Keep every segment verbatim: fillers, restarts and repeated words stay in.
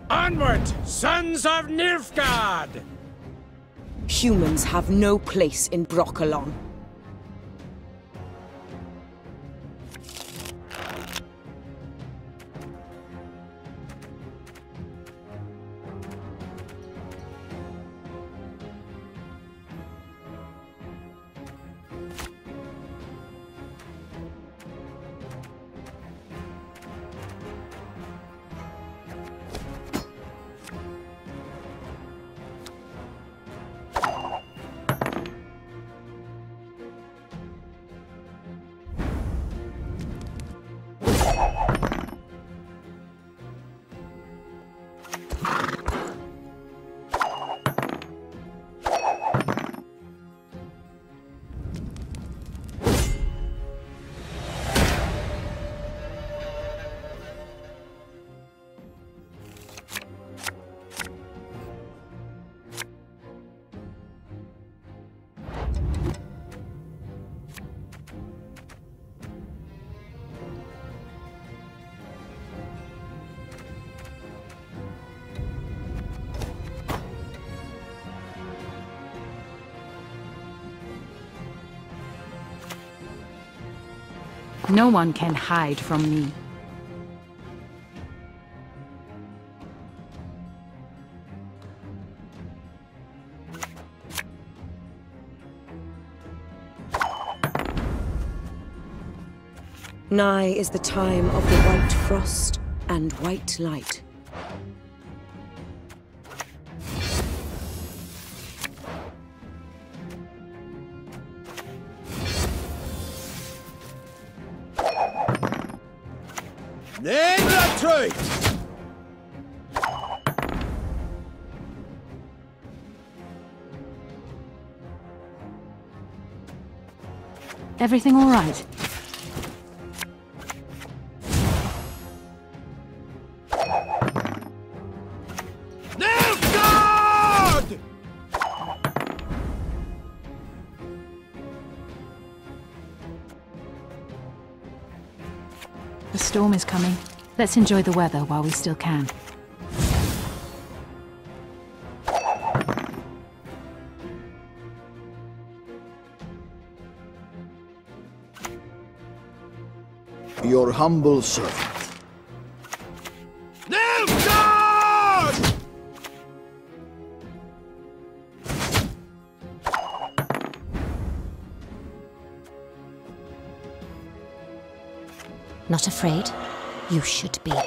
Onward, sons of Nilfgaard! Humans have no place in Brokilon. No one can hide from me. Nigh is the time of the white frost and white light. Name the truth! Everything all right? Nilfgaard! The storm is coming. Let's enjoy the weather while we still can. Your humble servant. Nilfgaard! Not afraid? You should be.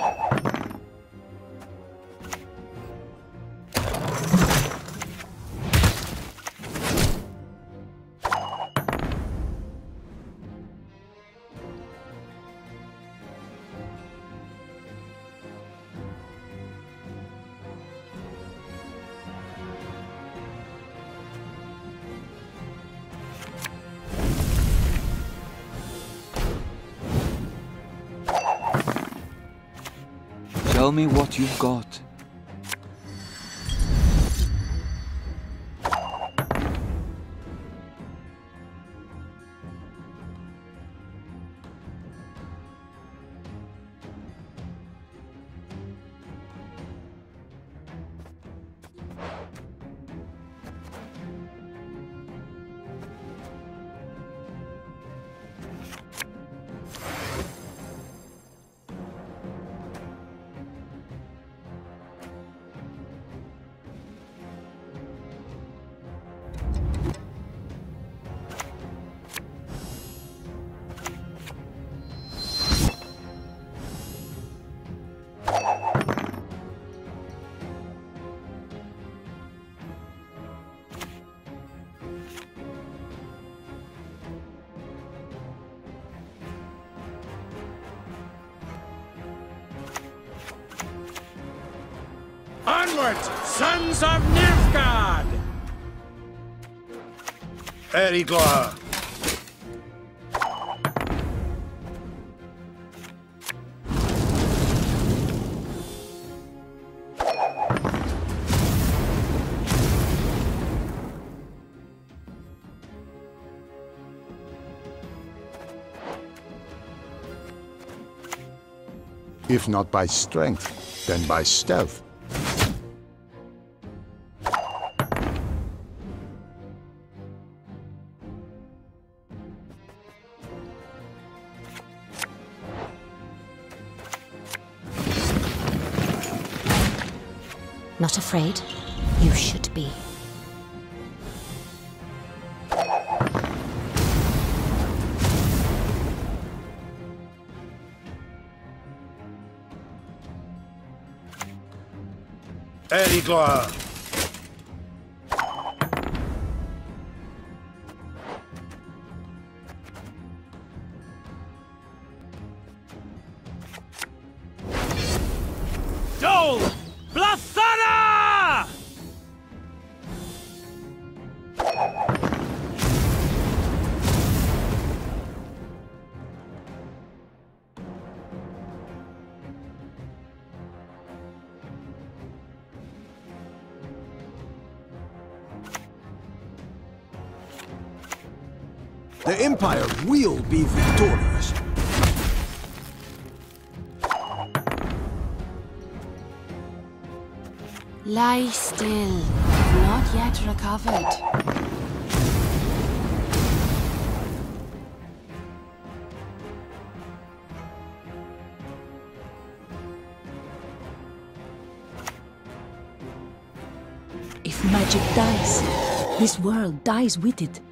Tell me what you've got. Onward, sons of Nilfgaard! Erigla! If not by strength, then by stealth. Not afraid? You should be. Erigla! Dol! Blathana! The Empire will be victorious. Lie still. Not yet recovered. If magic dies, this world dies with it.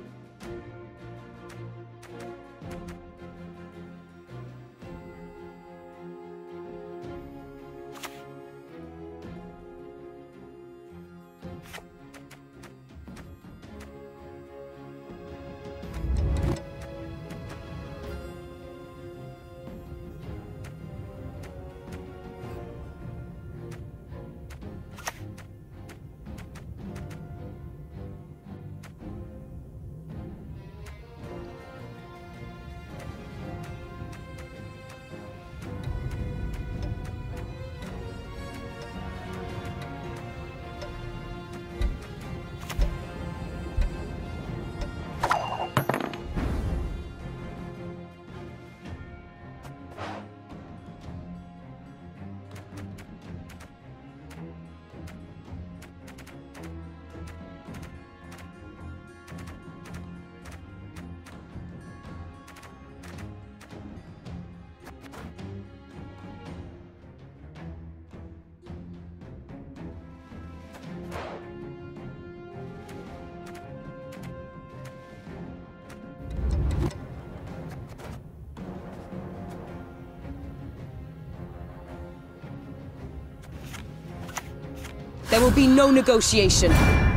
There will be no negotiation.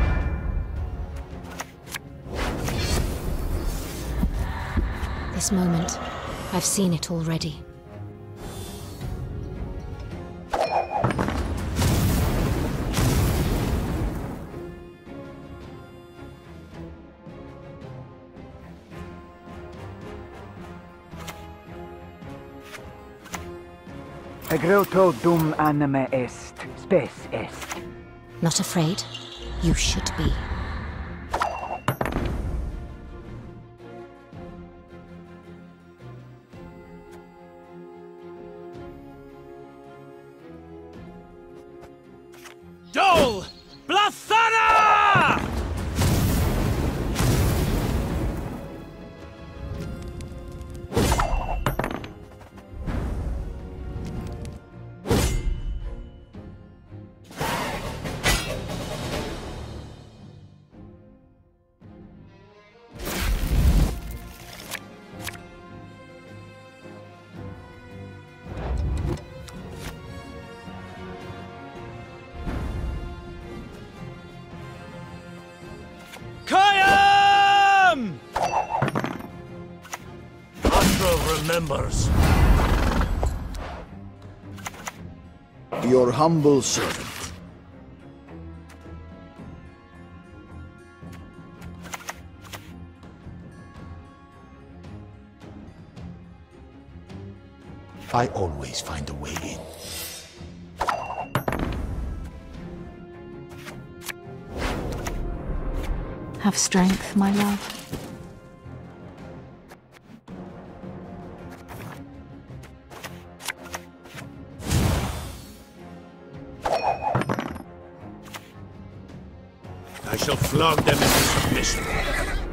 This moment, I've seen it already. Egreto dum anima est, spes est. Not afraid? You should be. Dol! Blathana! Kayam! Astro remembers. Your humble servant. I always find a way in. Have strength, my love. I shall flog them into submission.